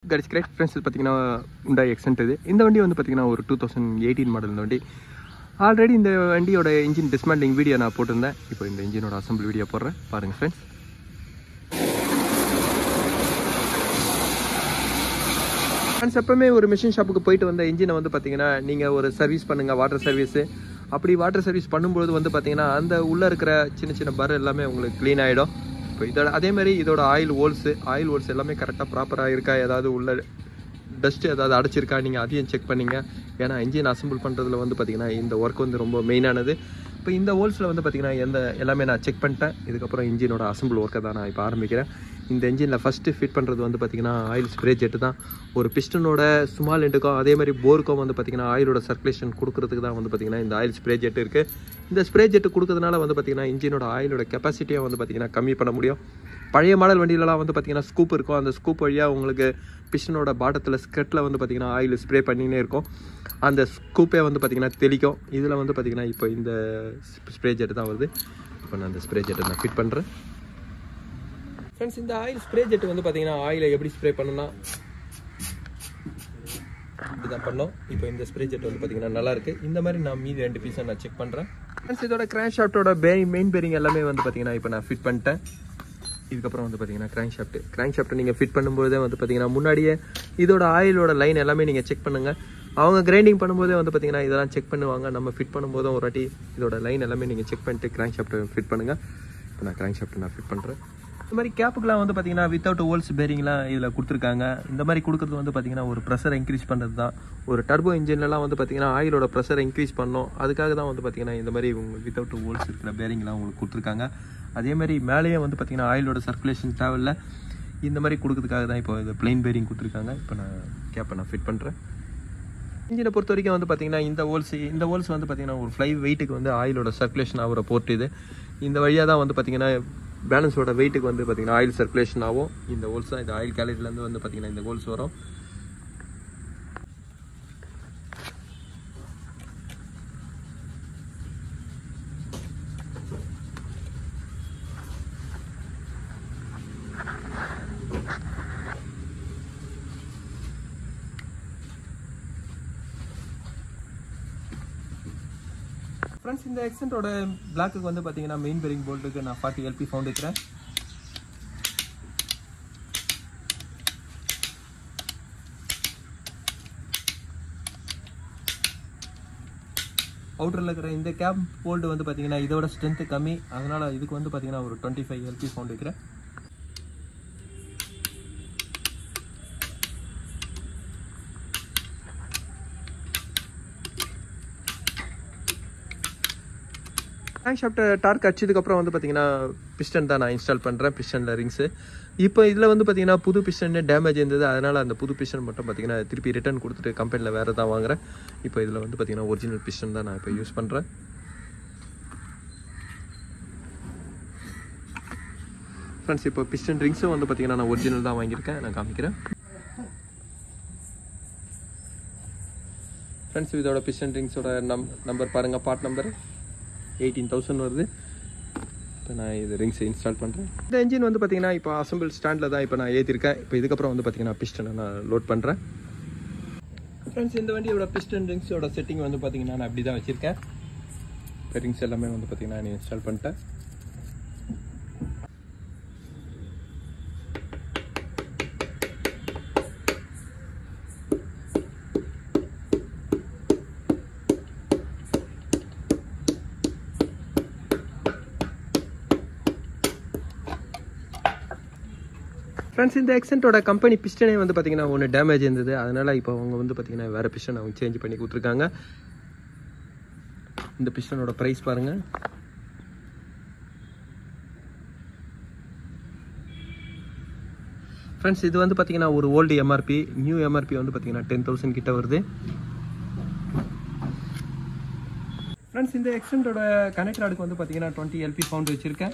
guys, great friends. பார்த்தீங்கன்னா Hyundai Accent இது. இந்த வண்டி வந்து பார்த்தீங்கன்னா ஒரு 2018 மாடல் இந்த வண்டி. ஆல்ரெடி இந்த வண்டியோட இன்ஜின் டிஸ்மேண்ட்லிங் வீடியோ நான் போட்டிருந்தேன். இப்போ இந்த இன்ஜினோட அசம்பிள் வீடியோ போடுறேன், பாருங்க ஃப்ரெண்ட்ஸ். ஃப்ரெண்ட்ஸ், எப்பவுமே ஒரு மிஷின் ஷாப்புக்கு போயிட்டு வந்த இன்ஜினை வந்து பார்த்தீங்கன்னா நீங்கள் ஒரு சர்வீஸ் பண்ணுங்கள், வாட்டர் சர்வீஸு. அப்படி வாட்டர் சர்வீஸ் பண்ணும்போது வந்து பார்த்தீங்கன்னா அந்த உள்ளே இருக்கிற சின்ன சின்ன பர் எல்லாமே உங்களுக்கு க்ளீன் ஆகிடும். இப்போ இதோட அதேமாதிரி இதோட ஆயில் ஹோல்ஸ் எல்லாமே கரெக்டாக ப்ராப்பராக இருக்கா, ஏதாவது உள்ள டஸ்ட்டு ஏதாவது அடைச்சிருக்கா, நீங்கள் அதையும் செக் பண்ணிங்க. ஏன்னா இன்ஜின் அசம்பிள் பண்ணுறதுல வந்து பார்த்திங்கன்னா இந்த ஒர்க் வந்து ரொம்ப மெயினானது. இப்போ இந்த ஹோல்ஸில் வந்து பார்த்திங்கன்னா எல்லாமே நான் செக் பண்ணிட்டேன். இதுக்கப்புறம் இன்ஜினோட அசம்பிள் ஒர்க்கை தான் நான் இப்போ ஆரம்பிக்கிறேன். இந்த இன்ஜினில் ஃபஸ்ட்டு ஃபிட் பண்ணுறது வந்து பார்த்திங்கன்னா ஆயில் ஸ்ப்ரே ஜெட்டு தான். ஒரு பிஸ்டனோட ஸ்மால் எண்டுக்கும் அதே மாதிரி போருக்கும் வந்து பார்த்திங்கன்னா ஆயிலோட சர்க்குலேஷன் கொடுக்குறதுக்கு தான் வந்து பார்த்திங்கன்னா இந்த ஆயில் ஸ்ப்ரே ஜெட்டு இருக்குது. இந்த ஸ்ப்ரே ஜெட்டு கொடுக்கறதுனால வந்து பார்த்திங்கன்னா இன்ஜினோட ஆயிலோட கெப்பாசிட்டியை வந்து பார்த்திங்கன்னா கம்மி பண்ண முடியும். பழைய மாடல் வண்டியிலலாம் வந்து பார்த்திங்கன்னா ஸ்கூப் இருக்கும். அந்த ஸ்கூப் வழியாக உங்களுக்கு பிஸ்டனோட பாட்டத்தில் ஸ்கர்ட்டில் வந்து பார்த்திங்கன்னா ஆயில் ஸ்ப்ரே பண்ணினே இருக்கும். அந்த ஸ்கூப்பே வந்து பார்த்திங்கன்னா தெளிக்கும். இதில் வந்து பார்த்திங்கன்னா இப்போ இந்த ஸ்ப்ரே ஜெட்டு தான் வருது. இப்போ நான் அந்த ஸ்ப்ரே ஜெட்டை நான் ஃபிட் பண்ணுறேன். ஃப்ரெண்ட்ஸ், இந்த ஆயில் ஸ்ப்ரே ஜெட்டு வந்து பார்த்திங்கன்னா ஆயிலை எப்படி ஸ்ப்ரே பண்ணணும்னா இப்படிதான் பண்ணோம். இப்போ இந்த ஸ்ப்ரே ஜெட் வந்து பார்த்திங்கன்னா நல்லாயிருக்கு. இந்த மாதிரி நான் மீதி 2 பீஸை நான் செக் பண்ணுறேன். ஃப்ரெண்ட்ஸ், இதோட கிராங்க் ஷாஃப்ட்டோட மெயின் பேரிங் எல்லாமே வந்து பார்த்திங்கன்னா இப்போ நான் ஃபிட் பண்ணிட்டேன். இதுக்கப்புறம் வந்து பார்த்திங்கன்னா கிராங்க் ஷாஃப்ட்டை நீங்கள் ஃபிட் பண்ணும்போதே வந்து பார்த்திங்கன்னா முன்னாடியே இதோட ஆயிலோட லைன் எல்லாமே நீங்கள் செக் பண்ணுங்கள். அவங்க கிரைண்டிங் பண்ணும்போதே வந்து பார்த்திங்கன்னா இதெல்லாம் செக் பண்ணுவாங்க. நம்ம ஃபிட் பண்ணும்போதும் ஒரு வாட்டி இதோட லைன் எல்லாமே நீங்கள் செக் பண்ணிட்டு கிராங்க் ஷாஃப்ட்டை ஃபிட் பண்ணுங்கள். இப்போ நான் கிராங்க் ஷாஃப்ட்டை நான் ஃபிட் பண்ணுறேன். இந்த மாதிரி கேப்புக்கெலாம் வந்து பார்த்திங்கன்னா வித்தவுட் ஹோல்ஸ் பேரிங்லாம் இதில் கொடுத்துருக்காங்க. இந்த மாதிரி கொடுக்குறது வந்து பார்த்திங்கன்னா ஒரு ப்ரெஷரை இன்க்ரீஸ் பண்ணுறது தான். ஒரு டர்போ இன்ஜின்லாம் வந்து பார்த்திங்கன்னா ஆயிலோட ப்ரெஷரை இன்க்ரீஸ் பண்ணோம். அதுக்காக தான் வந்து பார்த்திங்கன்னா இந்த மாதிரி வித்தவுட் ஹோல்ஸ் இருக்கிற பேரிங்லாம் உங்களுக்கு கொடுத்துருக்காங்க. அதே மாதிரி மேலேயே வந்து பார்த்திங்கன்னா ஆயிலோட சர்க்குலேஷன் தேவையில்லை. இந்த மாதிரி கொடுக்கறதுக்காக தான் இப்போ இது பிளைன் பேரிங் கொடுத்துருக்காங்க. இப்போ நான் கேப்பை நான் ஃபிட் பண்ணுறேன். இன்ஜினை பொறுத்த வரைக்கும் வந்து பார்த்திங்கன்னா இந்த ஹோல்ஸ் வந்து பார்த்திங்கன்னா ஒரு ஃப்ளை வெயிட்டுக்கு வந்து ஆயிலோட சர்க்குலேஷன் ஆகிற போர்ட் இது. இந்த வழியாக தான் வந்து பார்த்திங்கன்னா பேலன்ஸோட வெயிட்டுக்கு வந்து பார்த்திங்கன்னா ஆயில் சர்க்குலேஷன் ஆகும். இந்த ஹோல்ஸ் தான், இந்த ஆயில் கேலரிலேருந்து வந்து பார்த்திங்கன்னா இந்த ஹோல்ஸ் வரும். ஃப்ரெண்ட்ஸ், இந்த எக்ஸென்ட்டோட பிளாக்குக்கு வந்து பார்த்தீங்கன்னா மெயின் பேரிங் போல்ட்டுக்கு நான் 40 LP ஃபவுண்ட் வைக்கிறேன். அவுட்டரில் இருக்கிற இந்த கேப் போல்ட்டு வந்து பார்த்தீங்கன்னா இதோட ஸ்ட்ரென்த்து கம்மி. அதனால் இதுக்கு வந்து பார்த்தீங்கன்னா ஒரு 25 LP ஃபவுண்ட் வைக்கிறேன். கிராங்க் ஷாஃப்ட் டார்க் அடிச்சதுக்கப்புறம் வந்து பார்த்தீங்கன்னா பிஸ்டன் தான் நான் இன்ஸ்டால் பண்ணுறேன். பிஸ்டனில் ரிங்ஸு இப்போ இதில் வந்து பார்த்தீங்கன்னா புது பிஸ்டன் டேமேஜ் இருந்தது. அதனால் அந்த புது பிஸ்டன் மட்டும் பார்த்தீங்கன்னா திருப்பி ரிட்டர்ன் கொடுத்துட்டு கம்பெனியில் வேறு தான் வாங்குறேன். இப்போ இதில் வந்து பார்த்தீங்கன்னா ஒரிஜினல் பிஸ்டன் தான் நான் இப்போ யூஸ் பண்ணுறேன். ஃப்ரெண்ட்ஸ், இப்போ பிஸ்டன் ரிங்ஸும் வந்து பார்த்தீங்கன்னா நான் ஒரிஜினல் தான் வாங்கியிருக்கேன். நான் காமிக்கிறேன். ஃப்ரெண்ட்ஸ், இதோட பிஸ்டன் ரிங்ஸோட நம்பர் பாருங்கள், பார்ட் நம்பர் 18,000 வருது. இப்போ நான் இது ரிங்ஸை இன்ஸ்டால் பண்ணுறேன். இந்த இன்ஜின் வந்து பார்த்திங்கன்னா இப்போ அசம்பிள் ஸ்டாண்டில் தான் இப்போ நான் ஏற்றிருக்கேன். இப்போ இதுக்கப்புறம் வந்து பார்த்திங்கன்னா பிஸ்டனை நான் லோட் பண்ணுறேன். ஃப்ரெண்ட்ஸ், இந்த வண்டியோட பிஸ்டன் ரிங்ஸோட செட்டிங் வந்து பார்த்திங்கன்னா நான் அப்படி தான் வச்சுருக்கேன். இப்போ ரிங்ஸ் எல்லாமே வந்து பார்த்திங்கன்னா நான் இன்ஸ்டால் பண்ணிட்டேன். ஃப்ரெண்ட்ஸ், இந்த எக்ஸென்ட்டோட கம்பெனி பிஸ்டனே வந்து பார்த்திங்கன்னா ஒன்று டேமேஜ் இருந்தது. அதனால் இப்போ அவங்க வந்து பார்த்திங்கன்னா வேறு பிஸ்டன் அவங்க சேஞ்ச் பண்ணி கொடுத்துருக்காங்க. இந்த பிஸ்டனோட ப்ரைஸ் பாருங்கள். ஃப்ரெண்ட்ஸ், இது வந்து பார்த்திங்கன்னா ஒரு ஓல்டு எம்ஆர்பி. நியூ எம்ஆர்பி வந்து பார்த்திங்கன்னா 10,000 கிட்ட வருது. ஃப்ரெண்ட்ஸ், இந்த எக்ஸென்ட்டோட கனெக்ட் ராடுக்கு வந்து பார்த்திங்கன்னா 20 LP ஃபவுண்ட் வச்சுருக்கேன்.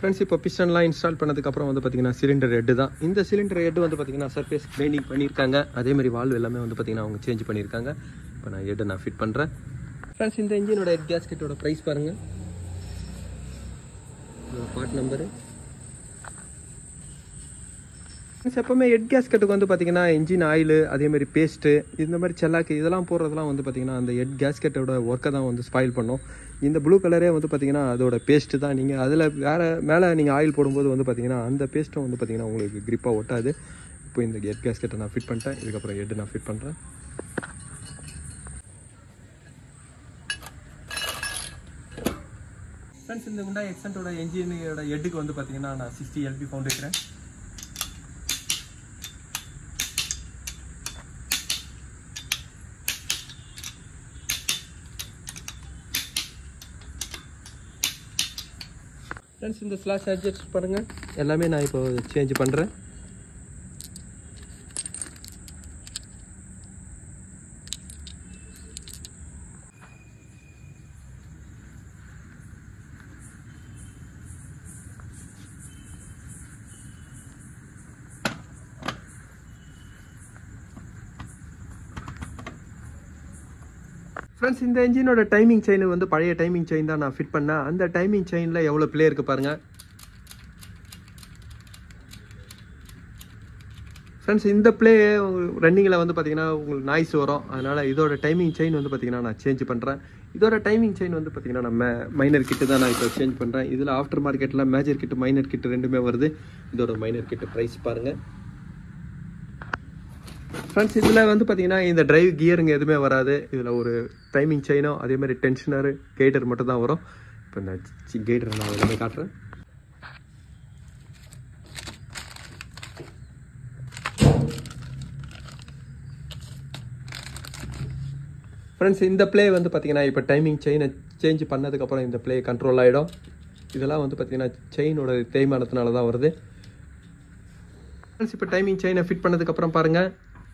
ஃப்ரெண்ட்ஸ் இப்போ பிஸ்டன்லாம் இன்ஸ்டால் பண்ணதுக்கப்புறம் வந்து பார்த்தீங்கன்னா சிலிண்டர் ஹெட்டு தான். இந்த சிலிண்டர் ஹெட்டு வந்து பார்த்தீங்கன்னா சர்ஃபேஸ் கிரைண்டிங் பண்ணியிருக்காங்க. அதேமாதிரி வால்வ் எல்லாமே வந்து பார்த்தீங்கன்னா அவங்க சேஞ்ச் பண்ணியிருக்காங்க. இப்போ நான் ஹெட்டை நான் ஃபிட் பண்ணுறேன். ஃப்ரெண்ட்ஸ் இந்த இன்ஜினோட ஹெட் கேஸ்கெட்டோட ப்ரைஸ் பாருங்கள். Part number. எப்போவுமே ஹெட் கேஸ்கெட்டுக்கு வந்து பார்த்தீங்கன்னா இன்ஜின் ஆயில், அதேமாதிரி பேஸ்ட்டு, இந்த மாதிரி செல்லாக்கு இதெல்லாம் போடுறதுலாம் வந்து பார்த்தீங்கன்னா அந்த ஹெட் கேஸ்கெட்டோட ஒர்க்கை தான் வந்து ஸ்பாயில் பண்ணும். இந்த ப்ளூ கலரே வந்து பார்த்தீங்கன்னா அதோட பேஸ்ட்டு தான். நீங்கள் அதில் வேறு மேலே நீங்கள் ஆயில் போடும்போது வந்து பார்த்தீங்கன்னா அந்த பேஸ்ட்டும் வந்து பார்த்தீங்கன்னா உங்களுக்கு க்ரிப்பாக ஒட்டாது. இப்போ இந்த ஹெட் கேஸ்கெட்டை நான் ஃபிட் பண்ணிட்டேன். இதுக்கப்புறம் ஹெட்டு நான் ஃபிட் பண்ணுறேன். ஃப்ரெண்ட்ஸ் இந்த Hyundai Accentோட என்ஜினோட ஹெட்டுக்கு வந்து பார்த்தீங்கன்னா நான் 60 LP பவுண்ட் வைக்கிறேன். ஃப்ரெண்ட்ஸ் இந்த ஸ்லாஷ் அட்ஜஸ்ட் பாருங்கள், எல்லாமே நான் இப்போ சேஞ்ச் பண்ணுறேன். ஃப்ரெண்ட்ஸ் இந்த என்ஜினோட டைமிங் செயின் வந்து பழைய டைமிங் செயின் தான் நான் ஃபிட் பண்ணேன். அந்த டைமிங் செயினில் எவ்வளோ ப்ளே இருக்குது பாருங்கள். ஃப்ரெண்ட்ஸ் இந்த ப்ளே ரன்னிங்கில் வந்து பார்த்தீங்கன்னா உங்களுக்கு நாய்ஸ் வரும். அதனால் இதோட டைமிங் செயின் வந்து பார்த்தீங்கன்னா நான் சேஞ்ச் பண்ணுறேன். இதோட டைமிங் செயின் வந்து பார்த்தீங்கன்னா நம்ம மைனர் கிட்டு தான் நான் இப்போ சேஞ்ச் பண்ணுறேன். இதில் ஆஃப்டர் மார்க்கெட்டில் மேஜர் கிட்டு, மைனர் கிட்டு ரெண்டுமே வருது. இதோட மைனர் கிட்டு ப்ரைஸ் பாருங்கள். ஃப்ரெண்ட்ஸ் இதில் வந்து பார்த்தீங்கன்னா இந்த டிரைவ் கியருங்க எதுவுமே வராது. இதில் ஒரு டைமிங் செயினோ அதே மாதிரி டென்ஷனரு, கைடர் மட்டும் தான் வரும். இப்போ இந்த கைடரை நான் எல்லாமே காட்டுறேன். ஃப்ரெண்ட்ஸ் இந்த ப்ளே வந்து பார்த்தீங்கன்னா இப்போ டைமிங் செயினை சேஞ்ச் பண்ணதுக்கப்புறம் இந்த ப்ளே கண்ட்ரோல் ஆகிடும். இதெல்லாம் வந்து பார்த்தீங்கன்னா செயினோட தேய்மானத்தினால தான் வருது. ஃப்ரெண்ட்ஸ் இப்போ டைமிங் செயினை ஃபிட் பண்ணதுக்கப்புறம் பாருங்கள்,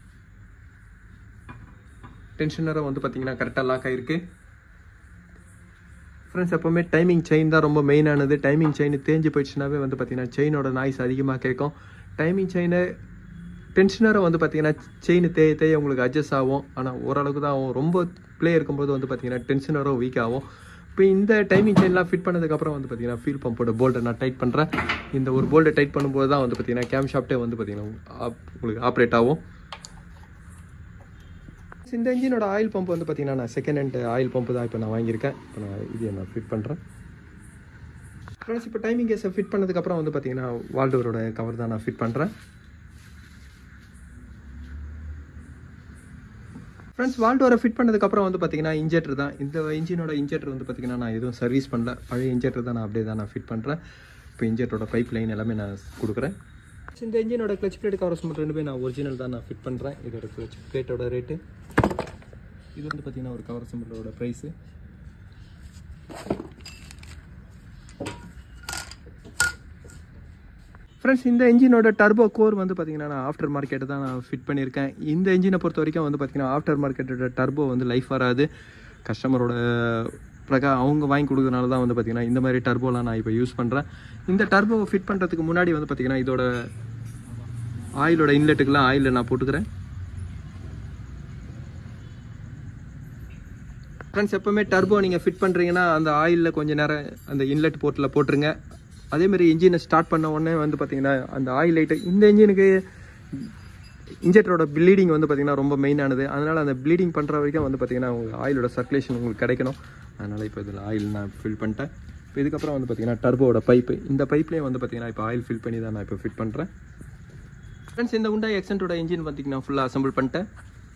டென்ஷனரை வந்து பார்த்தீங்கன்னா கரெக்டாக லாக் ஆகிருக்கு. ஃப்ரெண்ட்ஸ் எப்போவுமே டைமிங் செயின் தான் ரொம்ப மெயினானது. டைமிங் செயின் தேஞ்சு போயிடுச்சுனாவே வந்து பார்த்தீங்கன்னா செயினோட நாய்ஸ் அதிகமாக கேட்கும். டைமிங் செயினை டென்ஷனரை வந்து பார்த்தீங்கன்னா செயின் தேய உங்களுக்கு அட்ஜஸ்ட் ஆகும். ஆனால் ஓரளவுக்கு தான் ஆகும். ரொம்ப ப்ளே இருக்கும்போது வந்து பார்த்தீங்கன்னா டென்ஷனரும் வீக் ஆகும். இப்போ இந்த டைமிங் செயின்லாம் ஃபிட் பண்ணதுக்கப்புறம் வந்து பார்த்தீங்கன்னா ஃபியூல் பம்போட போல்ட்டை நான் டைட் பண்ணுறேன். இந்த ஒரு போல்ட்டை டைட் பண்ணும்போது தான் வந்து பார்த்தீங்கன்னா கேம் ஷாஃப்ட்டே வந்து பார்த்தீங்கன்னா உங்களுக்கு ஆப்ரேட் ஆகும். இந்த இன்ஜினோட ஆயில் பம்ப் வந்து பார்த்தீங்கன்னா நான் செகண்ட் ஹேண்ட் ஆயில் பம்ப் தான் இப்போ நான் வாங்கியிருக்கேன். இப்போ நான் இதை நான் ஃபிட் பண்ணுறேன். ஃப்ரெண்ட்ஸ் இப்போ டைமிங் கேஸை ஃபிட் பண்ணதுக்கப்புறம் வந்து பார்த்தீங்கன்னா வால்டோரோட கவர் தான் நான் ஃபிட் பண்ணுறேன். ஃப்ரெண்ட்ஸ் வால்டோரை ஃபிட் பண்ணதுக்கப்புறம் வந்து பார்த்தீங்கன்னா இன்ஜெக்டர் தான். இந்த இன்ஜினோட இன்ஜெக்டர் வந்து பார்த்தீங்கன்னா நான் எதுவும் சர்வீஸ் பண்ணல. பழைய இன்ஜெக்டர் தான் நான் அப்படியே தான் நான் ஃபிட் பண்ணுறேன். இப்போ இன்ஜெக்டரோட பைப் லைன் எல்லாமே நான் கொடுக்குறேன். இந்த இன்ஜினோட கிளச் பிளேட் கவர்ஸ் மட்டும் ரெண்டுமே நான் ஒரிஜினல் தான் நான் ஃபிட் பண்ணுறேன். இதோட கிளச் பிளேட்டோட ரேட்டு இது வந்து பார்த்தீங்கன்னா ஒரு கவர் சிம்பிளோட ப்ரைஸு. ஃப்ரெண்ட்ஸ் இந்த இன்ஜினோட டர்போ கோர் வந்து பார்த்தீங்கன்னா நான் ஆஃப்டர் மார்க்கெட்டு தான் நான் ஃபிட் பண்ணியிருக்கேன். இந்த இன்ஜினை பொறுத்த வரைக்கும் வந்து பார்த்தீங்கன்னா ஆஃப்டர் மார்க்கெட்டோட டர்போ வந்து லைஃப் வராது. கஸ்டமரோட அவங்க வாங்கி கொடுக்குறதுனால தான் வந்து பார்த்தீங்கன்னா இந்த மாதிரி டர்போலாம் நான் இப்போ யூஸ் பண்ணுறேன். இந்த டர்போ ஃபிட் பண்ணுறதுக்கு முன்னாடி வந்து பார்த்தீங்கன்னா இதோட ஆயிலோட இன்லெட்டுக்கெலாம் ஆயிலில் நான் போட்டுக்கிறேன். ஃப்ரெண்ட்ஸ் எப்போவுமே டர்போ நீங்கள் ஃபிட் பண்ணுறீங்கன்னா அந்த ஆயிலில் கொஞ்சம் நேரம் அந்த இன்லெட் போர்ட்டில் போட்டுருங்க. அதேமாதிரி இன்ஜினை ஸ்டார்ட் பண்ண உடனே வந்து பார்த்தீங்கன்னா அந்த ஆயில் லைட்டு இந்த இன்ஜினுக்கு இன்ஜெக்டரோட ப்ளீடிங் வந்து பார்த்தீங்கன்னா ரொம்ப மெயினானது. அதனால் அந்த ப்ளீடிங் பண்ணுற வரைக்கும் வந்து பார்த்தீங்கன்னா உங்களுக்கு ஆயிலோட சர்க்குலேஷன் உங்களுக்கு கிடைக்கணும். அதனால் இப்போ இதில் ஆயில் நான் ஃபில் பண்ணிட்டேன். இப்போ இதுக்கப்புறம் வந்து பார்த்தீங்கன்னா டர்போட பைப்பு, இந்த பைப்லேயே வந்து பார்த்தீங்கன்னா இப்போ ஆயில் ஃபில் பண்ணி தான் நான் இப்போ ஃபிட் பண்ணுறேன். ஃப்ரெண்ட்ஸ் இந்த Hyundai Accentோட இன்ஜின் பார்த்தீங்கன்னா ஃபுல்லாக அசம்பிள் பண்ணிட்டேன்.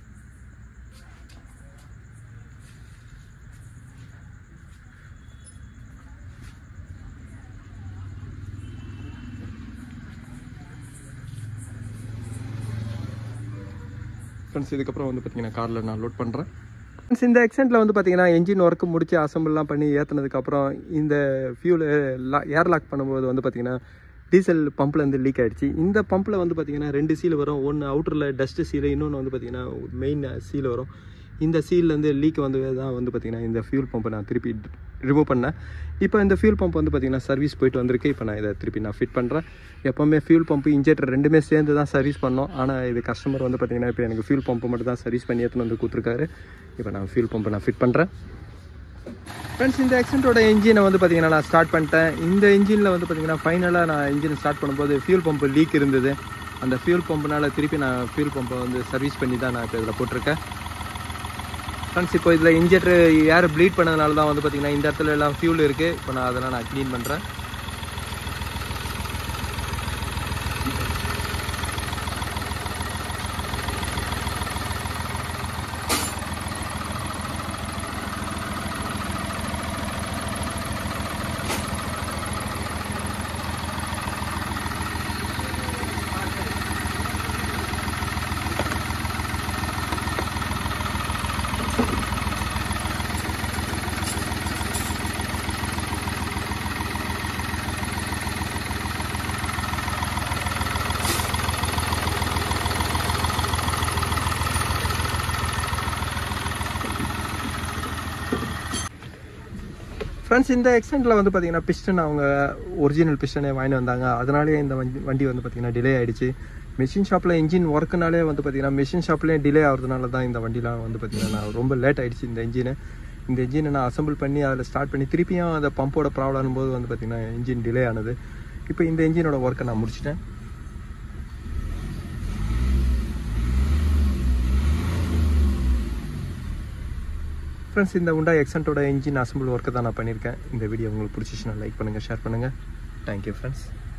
ஃப்ரெண்ட்ஸ் இதுக்கப்புறம் வந்து பார்த்தீங்கன்னா காரில் நான் லோட் பண்ணுறேன். ஃப்ரெண்ட்ஸ் இந்த Accentல வந்து பார்த்தீங்கன்னா என்ஜின் ஒர்க்கு முடிச்சு அசம்பிள்லாம் பண்ணி ஏற்றினதுக்கப்புறம் இந்த ஃபியூல் ஏர் லாக் பண்ணும்போது வந்து பார்த்தீங்கன்னா டீசல் பம்ப்லேருந்து லீக் ஆகிடுச்சு. இந்த பம்பில் வந்து பார்த்தீங்கன்னா 2 சீல் வரும். ஒன்று அவுட்டரில் டஸ்ட்டு சீல், இன்னொன்று வந்து பார்த்தீங்கன்னா மெயின் சீல் வரும். இந்த சீல்லேருந்து லீக் வந்து தான் வந்து பார்த்திங்கன்னா இந்த ஃபியூல் பம்பை நான் திருப்பி ரிமூவ் பண்ணேன். இப்போ இந்த ஃபியூல் பம்ப் வந்து பார்த்திங்கன்னா சர்வீஸ் போயிட்டு வந்திருக்கு. இப்போ நான் இதை திருப்பி நான் ஃபிட் பண்ணுறேன். எப்போவுமே ஃபியூல் பம்பு இன்ஜெக்டர் ரெண்டுமே சேர்ந்து தான் சர்வீஸ் பண்ணோம். ஆனால் இது கஸ்டமர் வந்து பார்த்திங்கன்னா இப்போ எனக்கு ஃபியூல் பம்பு மட்டும் தான் சர்வீஸ் பண்ணி எடுத்துன்னு வந்து கொடுத்துருக்காரு. இப்போ நான் ஃபியூல் பம்பை நான் ஃபிட் பண்ணுறேன். ஃப்ரெண்ட்ஸ், இந்த எக்ஸென்ட்டோட இன்ஜினை வந்து பார்த்திங்கன்னா நான் ஸ்டார்ட் பண்ணிட்டேன். இந்த இன்ஜினில் வந்து பார்த்திங்கன்னா ஃபைனலாக நான் இன்ஜின் ஸ்டார்ட் பண்ணும்போது ஃபியூல் பம்பு லீக் இருந்தது. அந்த ஃபியூல் பம்புனால திருப்பி நான் ஃபியூல் பம்பை வந்து சர்வீஸ் பண்ணி தான் நான் இப்போ இதில் போட்டிருக்கேன். ஃப்ரெண்ட்ஸ், இப்போ இதில் இன்ஜெக்டர் ஏர் ப்ளீட் பண்ணதுனால தான் வந்து பார்த்திங்கன்னா இந்த இடத்துல எல்லாம் ஃபியூல் இருக்குது. இப்போ நான் அதெல்லாம் நான் க்ளீன் பண்ணுறேன். ஃப்ரெண்ட்ஸ், இந்த எக்ஸ்டென்ட்டில் வந்து பார்த்திங்கன்னா பிஸ்டன் அவங்க ஒரிஜினல் பிஸ்டனே வாங்கி வந்தாங்க. அதனாலே இந்த வண்டி வந்து பார்த்திங்கன்னா டிலே ஆகிடுச்சு. மிஷின் ஷாப்பில் இன்ஜின் ஒர்க்குனாலே வந்து பார்த்திங்கன்னா மிஷின் ஷாப்லேயே டிலே ஆகிறதுனால தான் இந்த வண்டிலாம் வந்து பார்த்திங்கன்னா நான் ரொம்ப லேட் ஆகிடுச்சு. இந்த இன்ஜினை நான் அசம்பிள் பண்ணி அதில் ஸ்டார்ட் பண்ணி திருப்பியும் அந்த பம்போட ப்ராப்ளம் போது வந்து பார்த்திங்கன்னா இன்ஜின் டிலே ஆனது. இப்போ இந்த இன்ஜினோட ஒர்க்கை நான் முடிச்சிட்டேன். ஃப்ரெண்ட்ஸ், இந்த Hyundai Accentோட இன்ஜின் அசம்பிள் ஒர்க்கை தான் நான் பண்ணியிருக்கேன். இந்த வீடியோ உங்களுக்கு பிடிச்சிச்சுன்னா லைக் பண்ணுங்கள், ஷேர் பண்ணுங்கள். Thank you friends.